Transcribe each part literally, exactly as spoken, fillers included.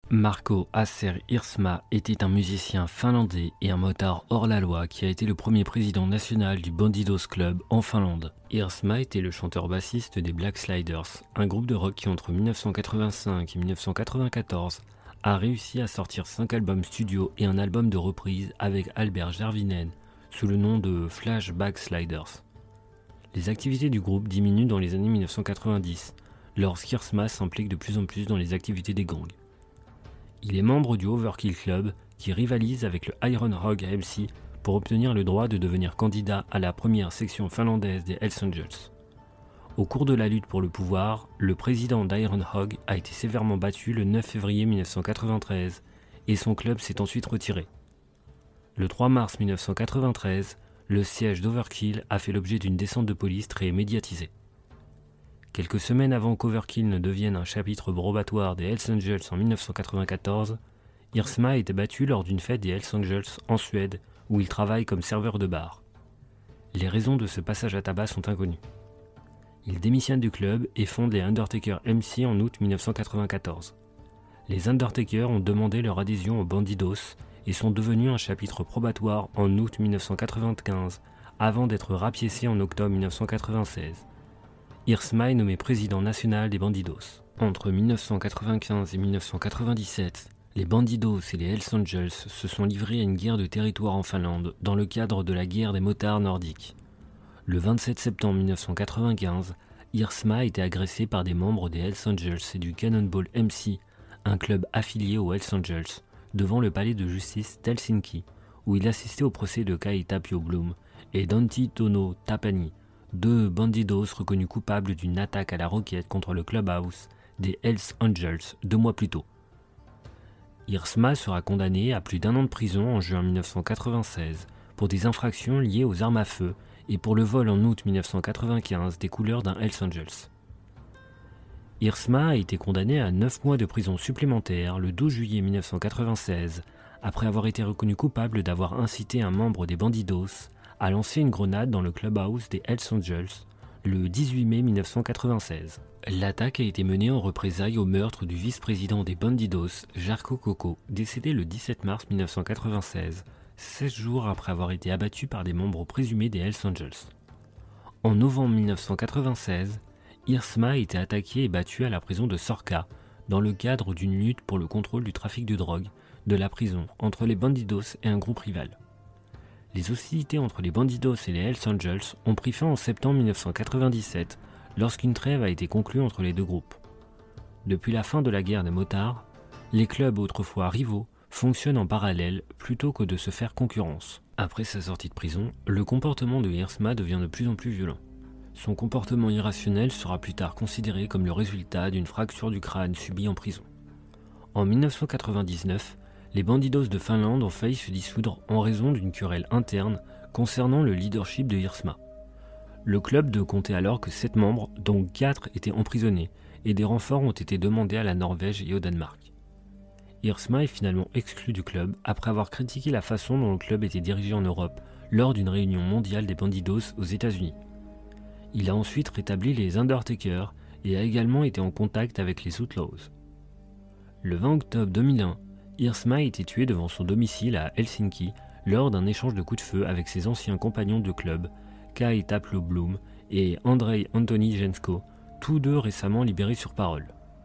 Marco Acer Hirsma était un musicien finlandais et un motard hors la loi qui a été le premier président national du Bandidos Club en Finlande. Hirsma était le chanteur-bassiste des Black Sliders, un groupe de rock qui entre mille neuf cent quatre-vingt-cinq et mille neuf cent quatre-vingt-quatorze a réussi à sortir cinq albums studio et un album de reprise avec Albert Järvinen sous le nom de Flashback Sliders. Les activités du groupe diminuent dans les années mille neuf cent quatre-vingt-dix, lorsqu'Hirsma s'implique de plus en plus dans les activités des gangs. Il est membre du Overkill Club qui rivalise avec le Iron Hog M C pour obtenir le droit de devenir candidat à la première section finlandaise des Hells Angels. Au cours de la lutte pour le pouvoir, le président d'Iron Hog a été sévèrement battu le neuf février mille neuf cent quatre-vingt-treize et son club s'est ensuite retiré. Le trois mars mille neuf cent quatre-vingt-treize, le siège d'Overkill a fait l'objet d'une descente de police très médiatisée. Quelques semaines avant qu'Overkill ne devienne un chapitre probatoire des Hells Angels en mille neuf cent quatre-vingt-quatorze, Hirsma a été battu lors d'une fête des Hells Angels en Suède où il travaille comme serveur de bar. Les raisons de ce passage à tabac sont inconnues. Il démissionne du club et fonde les Undertaker M C en août mille neuf cent quatre-vingt-quatorze. Les Undertaker ont demandé leur adhésion aux Bandidos et sont devenus un chapitre probatoire en août mille neuf cent quatre-vingt-quinze avant d'être rapiécés en octobre mille neuf cent quatre-vingt-seize. Hirsma est nommé président national des Bandidos. Entre mille neuf cent quatre-vingt-quinze et mille neuf cent quatre-vingt-dix-sept, les Bandidos et les Hells Angels se sont livrés à une guerre de territoire en Finlande dans le cadre de la guerre des motards nordiques. Le vingt-sept septembre mille neuf cent quatre-vingt-quinze, Hirsma a été agressé par des membres des Hells Angels et du Cannonball M C, un club affilié aux Hells Angels, devant le palais de justice d'Helsinki, où il assistait au procès de Kai Tapio Blum et Dantti Tauno Tapani, deux bandidos reconnus coupables d'une attaque à la roquette contre le clubhouse des Hells Angels deux mois plus tôt. Hirsma sera condamné à plus d'un an de prison en juin mille neuf cent quatre-vingt-seize pour des infractions liées aux armes à feu et pour le vol en août mille neuf cent quatre-vingt-quinze des couleurs d'un Hells Angels. Hirsma a été condamné à neuf mois de prison supplémentaire le douze juillet mille neuf cent quatre-vingt-seize après avoir été reconnu coupable d'avoir incité un membre des Bandidos a lancé une grenade dans le clubhouse des Hells Angels le dix-huit mai mille neuf cent quatre-vingt-seize. L'attaque a été menée en représailles au meurtre du vice-président des Bandidos, Jarkko Koko, décédé le dix-sept mars mille neuf cent quatre-vingt-seize, seize jours après avoir été abattu par des membres présumés des Hells Angels. En novembre mille neuf cent quatre-vingt-seize, Hirsma a été attaqué et battu à la prison de Sorka dans le cadre d'une lutte pour le contrôle du trafic de drogue de la prison entre les Bandidos et un groupe rival. Les hostilités entre les Bandidos et les Hells Angels ont pris fin en septembre mille neuf cent quatre-vingt-dix-sept lorsqu'une trêve a été conclue entre les deux groupes. Depuis la fin de la guerre des motards, les clubs autrefois rivaux fonctionnent en parallèle plutôt que de se faire concurrence. Après sa sortie de prison, le comportement de Hirsma devient de plus en plus violent. Son comportement irrationnel sera plus tard considéré comme le résultat d'une fracture du crâne subie en prison. En mille neuf cent quatre-vingt-dix-neuf, les Bandidos de Finlande ont failli se dissoudre en raison d'une querelle interne concernant le leadership de Hirsma. Le club ne comptait alors que sept membres, dont quatre étaient emprisonnés, et des renforts ont été demandés à la Norvège et au Danemark. Hirsma est finalement exclu du club après avoir critiqué la façon dont le club était dirigé en Europe lors d'une réunion mondiale des Bandidos aux États-Unis. Il a ensuite rétabli les Undertaker et a également été en contact avec les Outlaws. Le vingt octobre deux mille un, Hirsma a été tué devant son domicile à Helsinki lors d'un échange de coups de feu avec ses anciens compagnons de club, Kai Tapio Blum et Andrei Antoni Jensko, tous deux récemment libérés sur parole.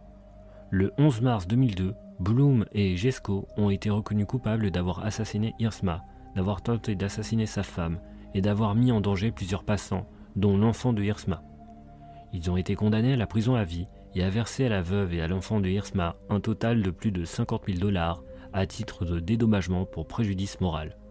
Le onze mars deux mille deux, Blum et Jensko ont été reconnus coupables d'avoir assassiné Hirsma, d'avoir tenté d'assassiner sa femme et d'avoir mis en danger plusieurs passants, dont l'enfant de Hirsma. Ils ont été condamnés à la prison à vie et a versé à la veuve et à l'enfant de Hirsma un total de plus de cinquante mille dollars à titre de dédommagement pour préjudice moral.